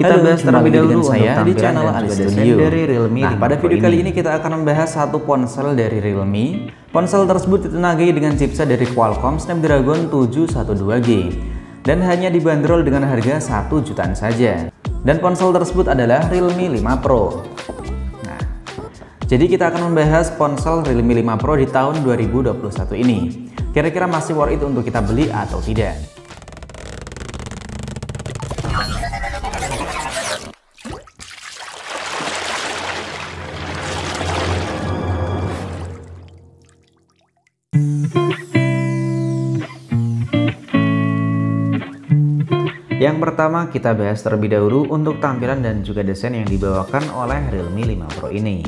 Kita bahas terlebih dahulu saya di channel dan juga Studio dari Realme. Nah, pada video kali ini kita akan membahas satu ponsel dari Realme. Ponsel tersebut ditenagai dengan chipset dari Qualcomm Snapdragon 712G dan hanya dibanderol dengan harga 1 jutaan saja. Dan ponsel tersebut adalah Realme 5 Pro. Nah, jadi kita akan membahas ponsel Realme 5 Pro di tahun 2021 ini. Kira-kira masih worth it untuk kita beli atau tidak? Yang pertama kita bahas terlebih dahulu untuk tampilan dan juga desain yang dibawakan oleh Realme 5 Pro ini.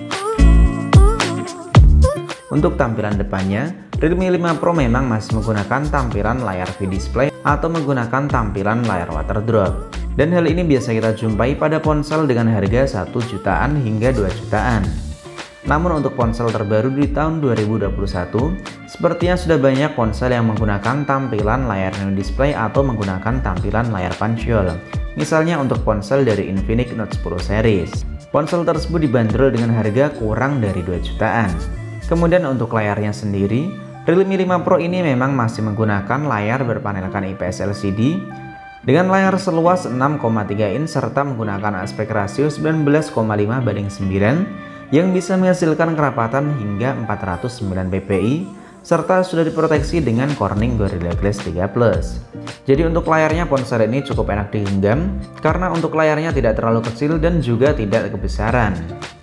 Untuk tampilan depannya, Realme 5 Pro memang masih menggunakan tampilan layar V-Display atau menggunakan tampilan layar waterdrop. Dan hal ini biasa kita jumpai pada ponsel dengan harga 1 jutaan hingga 2 jutaan. Namun untuk ponsel terbaru di tahun 2021, sepertinya sudah banyak ponsel yang menggunakan tampilan layar nano display atau menggunakan tampilan layar panjol. Misalnya untuk ponsel dari Infinix Note 10 series. Ponsel tersebut dibanderol dengan harga kurang dari 2 jutaan. Kemudian untuk layarnya sendiri, Realme 5 Pro ini memang masih menggunakan layar berpanelkan IPS LCD dengan layar seluas 6,3 inch serta menggunakan aspek rasio 19,5:9 yang bisa menghasilkan kerapatan hingga 409 ppi serta sudah diproteksi dengan Corning Gorilla Glass 3 Plus. Jadi untuk layarnya ponsel ini cukup enak digenggam karena untuk layarnya tidak terlalu kecil dan juga tidak kebesaran.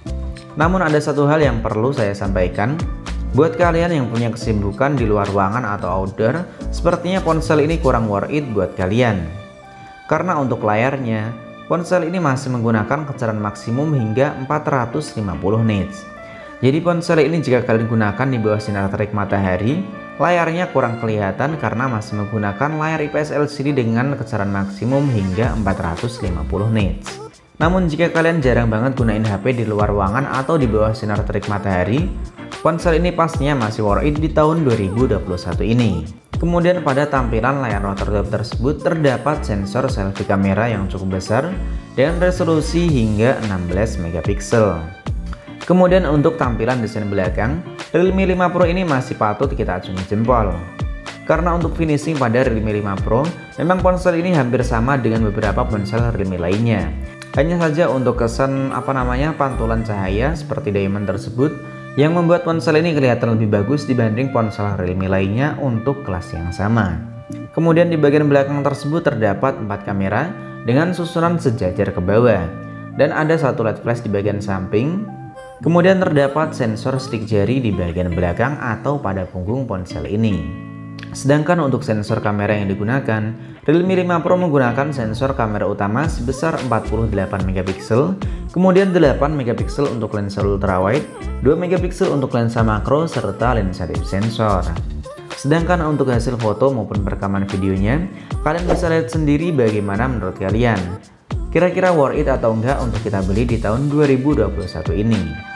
Namun ada satu hal yang perlu saya sampaikan, buat kalian yang punya kesibukan di luar ruangan atau outdoor, sepertinya ponsel ini kurang worth it buat kalian. Karena untuk layarnya, ponsel ini masih menggunakan kecerdasan maksimum hingga 450 nits. Jadi ponsel ini jika kalian gunakan di bawah sinar terik matahari, layarnya kurang kelihatan karena masih menggunakan layar IPS LCD dengan kecerdasan maksimum hingga 450 nits. Namun jika kalian jarang banget gunain HP di luar ruangan atau di bawah sinar terik matahari, ponsel ini pastinya masih worth it di tahun 2021 ini. Kemudian pada tampilan layar waterdrop tersebut terdapat sensor selfie kamera yang cukup besar dengan resolusi hingga 16 megapiksel. Kemudian untuk tampilan desain belakang, Realme 5 Pro ini masih patut kita acungi jempol. Karena untuk finishing pada Realme 5 Pro, memang ponsel ini hampir sama dengan beberapa ponsel Realme lainnya. Hanya saja untuk kesan pantulan cahaya seperti diamond tersebut yang membuat ponsel ini kelihatan lebih bagus dibanding ponsel Realme lainnya untuk kelas yang sama. Kemudian di bagian belakang tersebut terdapat 4 kamera dengan susunan sejajar ke bawah dan ada satu LED flash di bagian samping. Kemudian terdapat sensor stick jari di bagian belakang atau pada punggung ponsel ini. Sedangkan untuk sensor kamera yang digunakan, Realme 5 Pro menggunakan sensor kamera utama sebesar 48 megapiksel, kemudian 8 megapiksel untuk lensa ultrawide, 2 megapiksel untuk lensa makro, serta lensa depth sensor. Sedangkan untuk hasil foto maupun perekaman videonya, kalian bisa lihat sendiri bagaimana menurut kalian. Kira-kira worth it atau enggak untuk kita beli di tahun 2021 ini?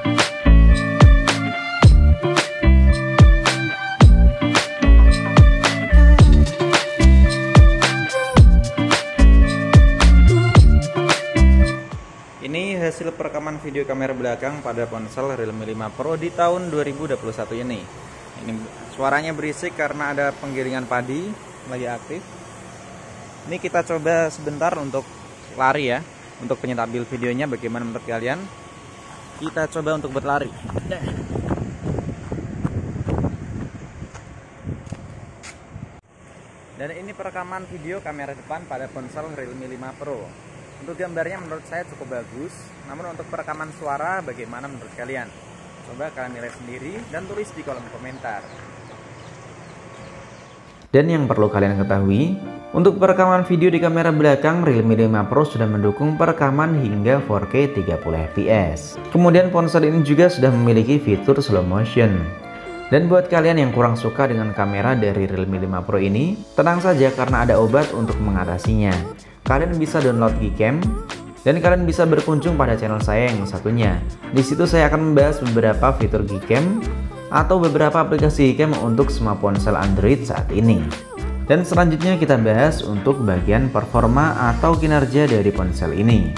Ini hasil perekaman video kamera belakang pada ponsel Realme 5 Pro di tahun 2021 ini. Ini suaranya berisik karena ada penggiringan padi lagi aktif. Ini kita coba sebentar untuk lari ya, untuk penyetabil videonya bagaimana menurut kalian. Kita coba untuk berlari. Dan ini perekaman video kamera depan pada ponsel Realme 5 Pro. Untuk gambarnya menurut saya cukup bagus, namun untuk perekaman suara bagaimana menurut kalian? Coba kalian nilai sendiri dan tulis di kolom komentar. Dan yang perlu kalian ketahui, untuk perekaman video di kamera belakang, Realme 5 Pro sudah mendukung perekaman hingga 4K 30 fps. Kemudian ponsel ini juga sudah memiliki fitur slow motion. Dan buat kalian yang kurang suka dengan kamera dari Realme 5 Pro ini, tenang saja karena ada obat untuk mengatasinya. Kalian bisa download Gcam dan kalian bisa berkunjung pada channel saya yang satunya. Di situ saya akan membahas beberapa fitur Gcam atau beberapa aplikasi Gcam untuk semua ponsel Android saat ini. Dan selanjutnya kita bahas untuk bagian performa atau kinerja dari ponsel ini.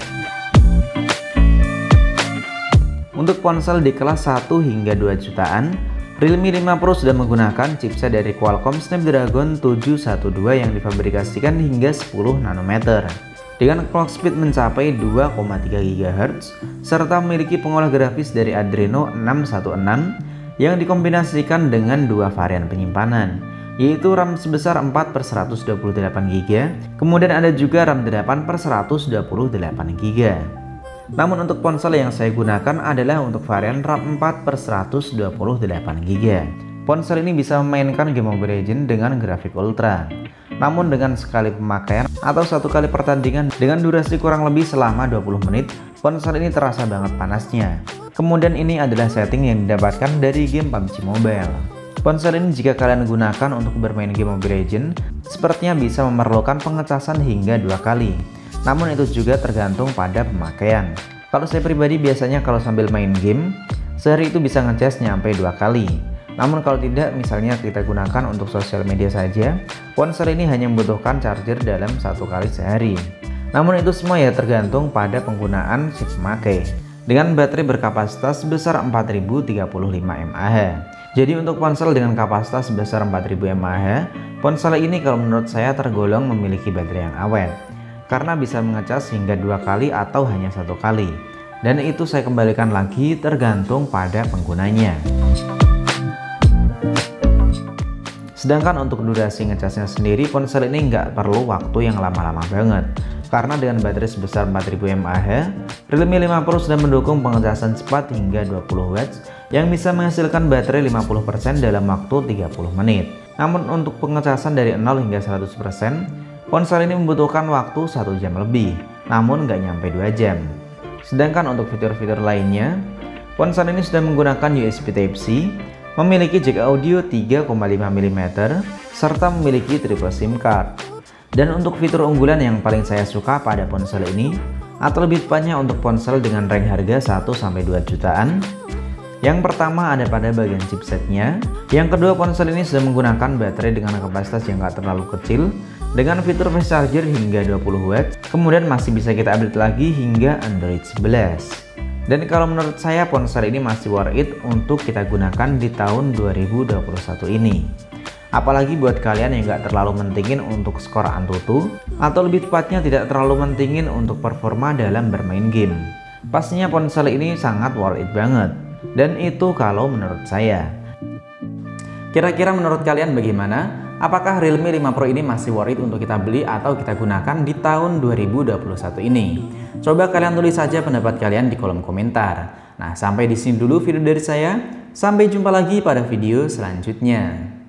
Untuk ponsel di kelas 1 hingga 2 jutaan, Realme 5 Pro sudah menggunakan chipset dari Qualcomm Snapdragon 712 yang difabrikasikan hingga 10 nanometer. Dengan clock speed mencapai 2,3 GHz, serta memiliki pengolah grafis dari Adreno 616 yang dikombinasikan dengan dua varian penyimpanan, yaitu RAM sebesar 4/128 GB, kemudian ada juga RAM 8/128 GB. Namun untuk ponsel yang saya gunakan adalah untuk varian RAM 4/128 GB. Ponsel ini bisa memainkan game Mobile Legends dengan grafik ultra. Namun dengan sekali pemakaian atau satu kali pertandingan dengan durasi kurang lebih selama 20 menit, ponsel ini terasa banget panasnya. Kemudian ini adalah setting yang didapatkan dari game PUBG Mobile. Ponsel ini jika kalian gunakan untuk bermain game Mobile Legends, sepertinya bisa memerlukan pengecasan hingga 2 kali. Namun itu juga tergantung pada pemakaian. Kalau saya pribadi biasanya kalau sambil main game, sehari itu bisa ngecas nyampe 2 kali. Namun kalau tidak, misalnya kita gunakan untuk sosial media saja, ponsel ini hanya membutuhkan charger dalam 1 kali sehari. Namun itu semua ya tergantung pada penggunaan si pemakai. Dengan baterai berkapasitas sebesar 4035 mAh. Jadi untuk ponsel dengan kapasitas sebesar 4000 mAh, ponsel ini kalau menurut saya tergolong memiliki baterai yang awet, karena bisa mengecas hingga 2 kali atau hanya 1 kali. Dan itu saya kembalikan lagi tergantung pada penggunanya. Sedangkan untuk durasi ngecasnya sendiri, ponsel ini nggak perlu waktu yang lama-lama banget. Karena dengan baterai sebesar 4000 mAh, Realme 5 Pro sudah mendukung pengecasan cepat hingga 20 Watts yang bisa menghasilkan baterai 50% dalam waktu 30 menit. Namun untuk pengecasan dari 0 hingga 100%, ponsel ini membutuhkan waktu 1 jam lebih, namun nggak nyampe 2 jam. Sedangkan untuk fitur-fitur lainnya, ponsel ini sudah menggunakan USB Type-C, memiliki jack audio 3,5 mm, serta memiliki triple SIM card. Dan untuk fitur unggulan yang paling saya suka pada ponsel ini, atau lebih tepatnya untuk ponsel dengan range harga 1-2 jutaan, yang pertama ada pada bagian chipsetnya. Yang kedua, ponsel ini sudah menggunakan baterai dengan kapasitas yang gak terlalu kecil, dengan fitur fast charger hingga 20 Watts, kemudian masih bisa kita update lagi hingga Android 11. Dan kalau menurut saya ponsel ini masih worth it untuk kita gunakan di tahun 2021 ini. Apalagi buat kalian yang gak terlalu mentingin untuk skor Antutu, atau lebih tepatnya tidak terlalu mentingin untuk performa dalam bermain game. Pastinya ponsel ini sangat worth it banget. Dan itu kalau menurut saya. Kira-kira menurut kalian bagaimana? Apakah Realme 5 Pro ini masih worth it untuk kita beli atau kita gunakan di tahun 2021 ini? Coba kalian tulis saja pendapat kalian di kolom komentar. Nah, sampai di sini dulu video dari saya. Sampai jumpa lagi pada video selanjutnya.